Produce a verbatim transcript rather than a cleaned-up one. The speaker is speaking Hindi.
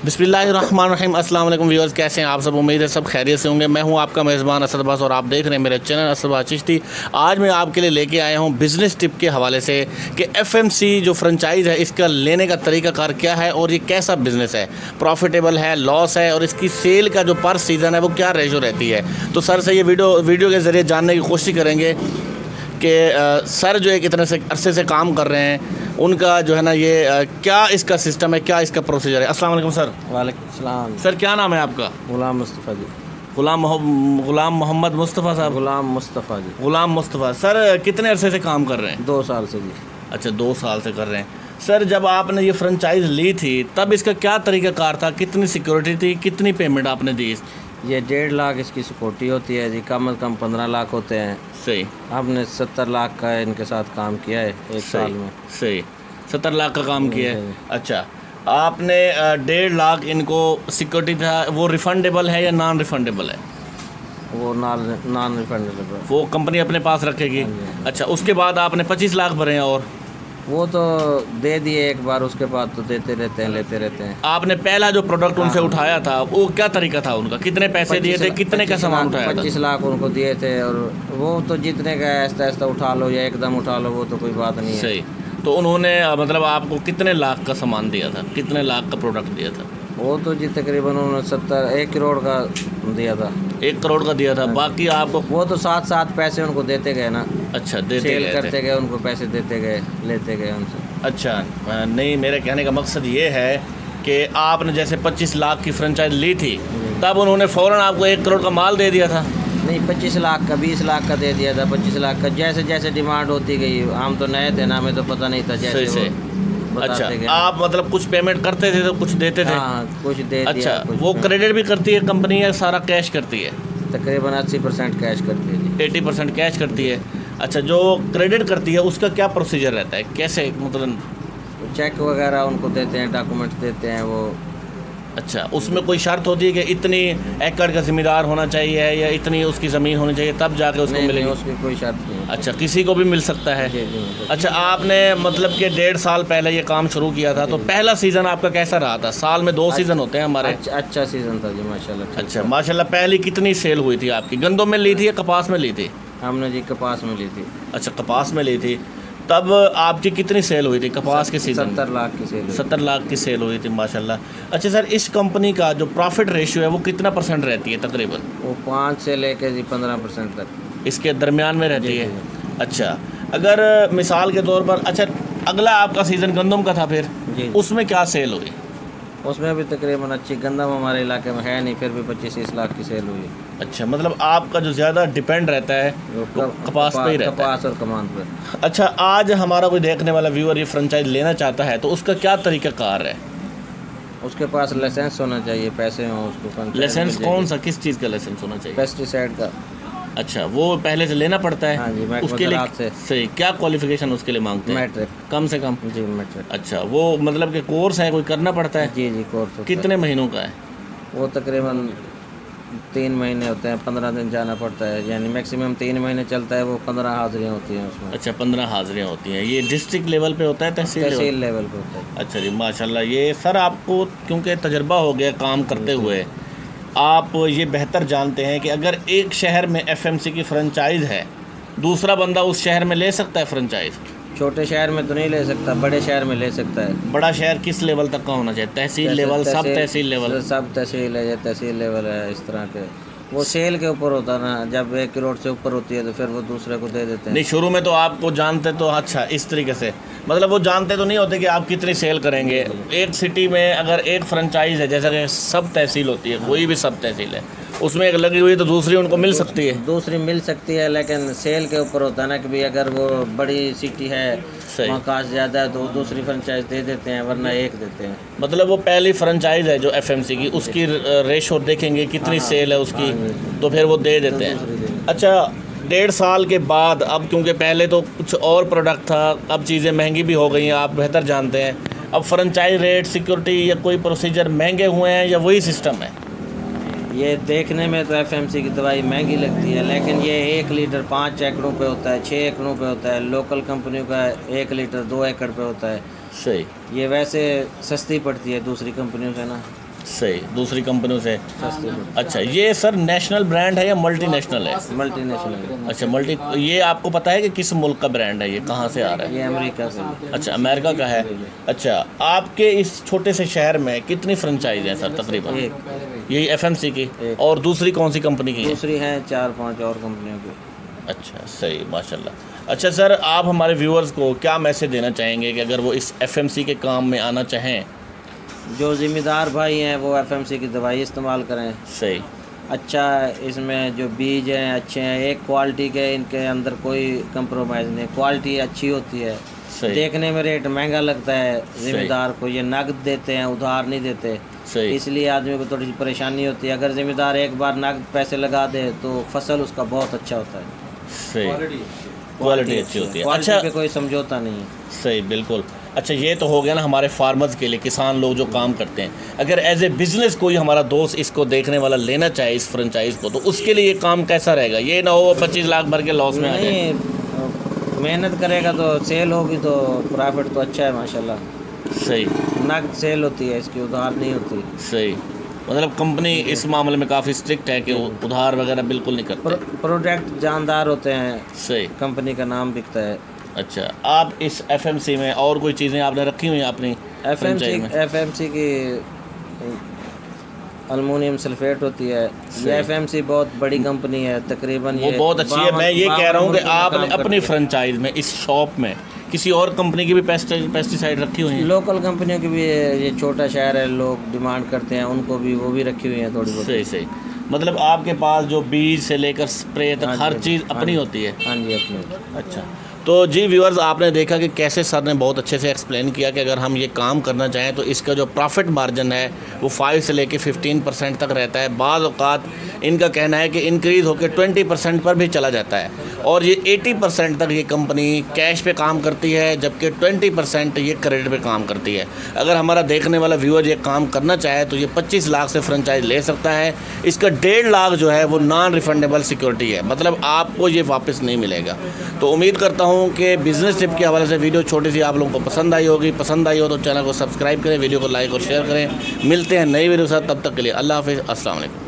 बिस्मिल्लाहिर्रहमानिर्रहीम। अस्सलाम वालेकुम व्यूअर्स, कैसे हैं आप सब? उम्मीद है सब खैरियत से होंगे। मैं हूं आपका मेज़बान असद अब्बास और आप देख रहे हैं मेरे चैनल असद अब्बास चिश्ती। आज मैं आपके लिए लेके आया हूं बिज़नेस टिप के हवाले से कि एफएमसी जो फ्रेंचाइज़ है इसका लेने का तरीक़ाकार क्या है और ये कैसा बिज़नेस है, प्रॉफिटेबल है, लॉस है और इसकी सेल का जो पर सीज़न है वो क्या रेशो रहती है। तो सर से ये वीडियो वीडियो के ज़रिए जानने की कोशिश करेंगे कि सर जो एक इतने से अरसे से काम कर रहे हैं उनका जो है ना ये आ, क्या इसका सिस्टम है, क्या इसका प्रोसीजर है। अस्सलाम वालेकुम सर। वालेकुम सलाम। सर क्या नाम है आपका? गुलाम मुस्तफ़ा जी। गुलाम गुलाम मोहम्मद मुस्तफ़ा साहब। गुलाम मुस्तफ़ा जी। गुलाम मुस्तफ़ा सर कितने अरसे से काम कर रहे हैं? दो साल से जी। अच्छा, दो साल से कर रहे हैं। सर जब आपने ये फ्रेंचाइज ली थी तब इसका क्या तरीक़ाकार था, कितनी सिक्योरिटी थी, कितनी पेमेंट आपने दी? ये डेढ़ लाख इसकी सिक्योरिटी होती है जी, कम अज़ कम पंद्रह लाख होते हैं। सही। आपने सत्तर लाख का इनके साथ काम किया है एक साल में। सही, सत्तर लाख का काम किया है। अच्छा, आपने डेढ़ लाख इनको सिक्योरिटी था, वो रिफंडेबल है या नॉन रिफंडेबल है? वो नॉन नॉन रिफंडेबल, वो कंपनी अपने पास रखेगी। अच्छा, उसके बाद आपने पच्चीस लाख भरे हैं और वो तो दे दिए एक बार, उसके बाद तो देते रहते हैं, लेते रहते हैं। आपने पहला जो प्रोडक्ट उनसे उठाया था वो क्या तरीका था उनका, कितने पैसे दिए थे, कितने का सामान उठाया था? पच्चीस लाख उनको दिए थे और वो तो जितने का ऐसा ऐसा उठा लो या एकदम उठा लो, वो तो कोई बात नहीं है। सही। तो उन्होंने मतलब आपको कितने लाख का सामान दिया था, कितने लाख का प्रोडक्ट दिया था? वो तो जी तकरीबन उन्होंने सत्तर एक करोड़ का दिया था। एक करोड़ का दिया था, बाकी आपको? वो तो साथ साथ पैसे उनको देते गए ना। अच्छा, देते सेल गए करते गए, उनको पैसे देते गए, लेते गए उनसे। अच्छा, नहीं, मेरे कहने का मकसद ये है कि आपने जैसे पच्चीस लाख की फ्रेंचाइज ली थी तब उन्होंने फ़ौरन आपको एक करोड़ का माल दे दिया था? नहीं, पच्चीस लाख का, बीस लाख का दे दिया था। पच्चीस लाख का जैसे जैसे डिमांड होती गई, हम तो नए थे ना, हमें तो पता नहीं था जैसे से। अच्छा, आप मतलब कुछ पेमेंट करते थे तो कुछ देते थे? हाँ, कुछ दे अच्छा, दिया। कुछ वो क्रेडिट भी करती है कंपनी या सारा कैश करती है? तकरीबन अस्सी परसेंट कैश करती है जी। एटी परसेंट कैश करती है। अच्छा, जो क्रेडिट करती है उसका क्या प्रोसीजर रहता है, कैसे मतलब? चेक वगैरह उनको देते हैं, डॉक्यूमेंट्स देते हैं वो। अच्छा, उसमें कोई शर्त होती है कि इतनी एकड़ का ज़िम्मेदार होना चाहिए या इतनी उसकी ज़मीन होनी चाहिए तब जाके उसको मिलेगी? उसकी कोई शर्त नहीं। अच्छा, किसी को भी मिल सकता है? जी, जी, अच्छा, आपने मतलब कि डेढ़ साल पहले ये काम शुरू किया था तो पहला सीज़न आपका कैसा रहा था? साल में दो सीज़न होते हैं हमारे। अच्छा, अच्छा सीज़न था जी, माशाल्लाह। अच्छा, माशाल्लाह। पहली कितनी सेल हुई थी आपकी? गंदम में ली थी या कपास में ली थी? हमने जी कपास में ली थी। अच्छा, कपास में ली थी। तब आपकी कितनी सेल हुई थी कपास के सीज़न? सत्तर लाख की सेल। सत्तर लाख की सेल हुई थी, माशाल्लाह। अच्छा सर, इस कंपनी का जो प्रॉफिट रेशियो है वो कितना परसेंट रहती है तकरीबन? वो पाँच से लेके जी पंद्रह परसेंट तक इसके दरमियान में रहती है। अच्छा, अगर मिसाल के तौर पर, अच्छा अगला आपका सीज़न गंदम का था, फिर जी, उसमें क्या सेल हुई? उसमें भी तकरीबन अच्छी, गंदम हमारे इलाके में है नहीं, फिर भी पच्चीस तीस लाख की सेल हुई। अच्छा, मतलब आपका जो ज़्यादा डिपेंड रहता है वो कपास पे ही रहता है? कपास और कमान पर। अच्छा, आज हमारा कोई देखने वाला व्यूअर ये फ्रेंचाइज लेना चाहता है तो उसका क्या तरीक़ाकार है? उसके पास लाइसेंस होना चाहिए, पैसे हों उसको। लाइसेंस कौन सा, किस चीज़ का लाइसेंस होना चाहिए? पेस्टिसाइड का। अच्छा, वो पहले से लेना पड़ता है? हाँ जी, उसके लिए से। सही, क्या क्वालिफिकेशन उसके लिए मांगते हैं? मैट्रिक कम से कम? जी, मैट्रिक। अच्छा, वो मतलब कि कोर्स है, कोई करना पड़ता है? जी जी, कोर्स। कितने महीनों का है वो? तकरीबन तीन महीने होते हैं, पंद्रह दिन जाना पड़ता है, यानी मैक्सिमम तीन महीने चलता है। वो पंद्रह हाजिरियाँ होती हैं उसमें। अच्छा, पंद्रह हाजिरियाँ होती हैं। ये डिस्ट्रिक्ट लेवल पे होता है, तहसील तहसील लेवल पे होता है? अच्छा जी, माशाल्लाह। ये सर आपको क्योंकि तजर्बा हो गया काम करते हुए, आप ये बेहतर जानते हैं कि अगर एक शहर में एफएमसी की फ्रेंचाइज है, दूसरा बंदा उस शहर में ले सकता है फ्रेंचाइज? छोटे शहर में तो नहीं ले सकता, बड़े शहर में ले सकता है। बड़ा शहर किस लेवल तक का होना चाहिए? तहसील लेवल, सब तहसील लेवल? सब तहसील है या तहसील लेवल है, इस तरह के। वो सेल के ऊपर होता है ना, जब एक करोड़ से ऊपर होती है तो फिर वो दूसरे को दे देते हैं। नहीं, शुरू में तो आपको जानते तो, अच्छा इस तरीके से मतलब वो जानते तो नहीं होते कि आप कितनी सेल करेंगे। एक सिटी में अगर एक फ्रेंचाइज है, जैसा कि सब तहसील होती है, कोई भी सब तहसील है, उसमें एक लगी हुई तो दूसरी उनको मिल सकती है? दूसरी मिल सकती है, लेकिन सेल के ऊपर होता है ना कि भाई अगर वो बड़ी सिटी है, वहाँ कास्ट ज़्यादा है तो दूसरी फ्रेंचाइज दे देते हैं, वरना एक देते हैं। मतलब वो पहली फ्रेंचाइज है जो एफएमसी की, उसकी रेशो देखेंगे कितनी हाँ, सेल है उसकी, हाँ, तो फिर वो दे देते हैं। अच्छा, डेढ़ साल के बाद अब, क्योंकि पहले तो कुछ और प्रोडक्ट था, अब चीज़ें महंगी भी हो गई हैं, आप बेहतर जानते हैं, अब फ्रेंचाइज रेट, सिक्योरिटी या कोई प्रोसीजर महंगे हुए हैं या वही सिस्टम है? ये देखने में तो एफएमसी की दवाई महंगी लगती है, लेकिन ये एक लीटर पाँच एकड़ों पे होता है, छः एकड़ों पे होता है। लोकल कंपनियों का एक लीटर दो एकड़ पे होता है। सही। ये वैसे सस्ती पड़ती है दूसरी कंपनियों से ना। सही, दूसरी कंपनियों से सस्ती। अच्छा, ये सर नेशनल ब्रांड है या मल्टीनेशनल है? मल्टीनेशनल। अच्छा, मल्टी, ये आपको पता है कि किस मुल्क का ब्रांड है, ये कहाँ से आ रहा है? ये अमेरिका से। अच्छा, अमेरिका का है। अच्छा, आपके इस छोटे से शहर में कितनी फ्रेंचाइज हैं सर तकरीबन? एक। यही एफएमसी की, और दूसरी कौन सी कंपनी की है? दूसरी है चार पांच और कंपनियों की। अच्छा, सही, माशाल्लाह। अच्छा सर, आप हमारे व्यूअर्स को क्या मैसेज देना चाहेंगे कि अगर वो इस एफएमसी के काम में आना चाहें? जो ज़िम्मेदार भाई हैं वो एफएमसी की दवाई इस्तेमाल करें। सही। अच्छा, इसमें जो बीज हैं अच्छे हैं, एक क्वालिटी के, इनके अंदर कोई कंप्रोमाइज़ नहीं, क्वालिटी अच्छी होती है। सही। देखने में रेट महंगा लगता है ज़िम्मेदार को, ये नकद देते हैं, उधार नहीं देते। सही। इसलिए आदमी को थोड़ी सी परेशानी होती है। अगर ज़िम्मेदार एक बार नकद पैसे लगा दे तो फसल उसका बहुत अच्छा होता है। सही, क्वालिटी अच्छी होती है। अच्छा, अच्छा, पे कोई समझौता नहीं है। सही, बिल्कुल। अच्छा, ये तो हो गया ना हमारे फार्मर्स के लिए, किसान लोग जो काम करते हैं। अगर एज ए बिज़नेस कोई हमारा दोस्त इसको देखने वाला लेना चाहे इस फ्रेंचाइज को, तो उसके लिए ये काम कैसा रहेगा? ये ना हो पच्चीस लाख भर के लॉस में आ जाए। नहीं, मेहनत करेगा तो सेल होगी तो प्रॉफिट तो अच्छा है माशाल्लाह। सही। नकद सेल होती है, इसकी उधार नहीं होती। सही, मतलब कंपनी इस मामले में काफ़ी स्ट्रिक्ट है कि उधार वगैरह बिल्कुल नहीं करते। प्रो, प्रोडक्ट जानदार होते हैं। सही। कंपनी का नाम बिकता है। अच्छा, आप इस एफएमसी में और कोई चीज़ें आपने रखी हुई हैं अपनी एफएमसी एफएमसी की अल्मोनियम सल्फेट होती है। ये एफएमसी बहुत बड़ी कंपनी है, तकरीबन वो ये बहुत अच्छी है। मैं ये कह रहा हूँ कि आपने अपनी फ्रेंचाइज में इस शॉप में किसी और कंपनी की भी पेस्टिसाइड रखी हुई है? लोकल कंपनियों की भी, ये छोटा शहर है, लोग डिमांड करते हैं, उनको भी वो भी रखी हुई है थोड़ी बहुत। सही सही, मतलब आपके पास जो बीज से लेकर स्प्रे तक हर चीज़ अपनी होती है? हाँ जी, अपनी। अच्छा, तो जी व्यूअर्स, आपने देखा कि कैसे सर ने बहुत अच्छे से एक्सप्लेन किया कि अगर हम ये काम करना चाहें तो इसका जो प्रॉफिट मार्जिन है वो फाइव से लेके फिफ्टीन परसेंट तक रहता है। बाज़ औक़ात इनका कहना है कि इंक्रीज़ होकर ट्वेंटी परसेंट पर भी चला जाता है, और ये एटी परसेंट तक ये कंपनी कैश पे काम करती है, जबकि ट्वेंटी परसेंट ये क्रेडिट पे काम करती है। अगर हमारा देखने वाला व्यूअर ये काम करना चाहे तो ये पच्चीस लाख से फ्रेंचाइज ले सकता है। इसका डेढ़ लाख जो है वो नॉन रिफंडेबल सिक्योरिटी है, मतलब आपको ये वापस नहीं मिलेगा। तो उम्मीद करता हूँ कि बिज़नेस टिप के हवाले से वीडियो छोटी सी आप लोगों को पसंद आई होगी। पसंद आई हो तो चैनल को सब्सक्राइब करें, वीडियो को लाइक और शेयर करें। मिलते हैं नई वीडियो के साथ, तब तक के लिए अल्लाह हाफ़िज़, अस्सलाम वालेकुम।